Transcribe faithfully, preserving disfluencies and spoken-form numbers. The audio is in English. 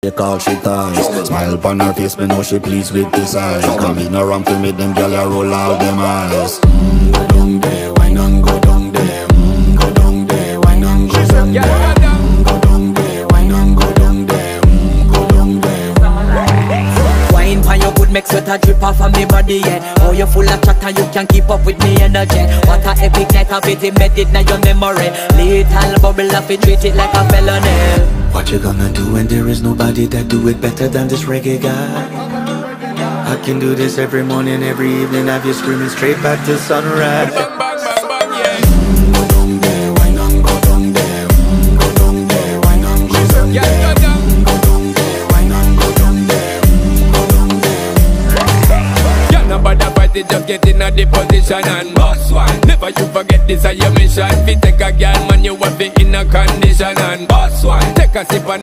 She call she ties. Smile upon her face, me know she pleased with this eyes. Come in around to make them gyal a roll out them eyes. Mm, go down there, wine and go down there. Mm, go down there, wine and go down there. Mm, go down there, wine and go down there. Mm, go down there. Wine pan your good make sweat a drip off of me body, yeah. Oh, you full of chat and you can keep up with me energy. What a epic night of it, embedded in your memory. Little bubble of it, treat it like a felony. What you gonna do when there is nobody that do it better than this reggae guy? I can do this every morning, every evening, have you screaming straight back to sunrise. Bang, bang, bang, bang, yeah. Mm, go down there, wine and go down there. Mm, go down there, wine and go down there. Mm, go down there, wine and go down there. Mm, go down there. Yeah, nobody fight it, just get in a the position and boss one. Never you forget this is your mission. If you take a girl, man, you want be in a condition and boss one. Take a sip and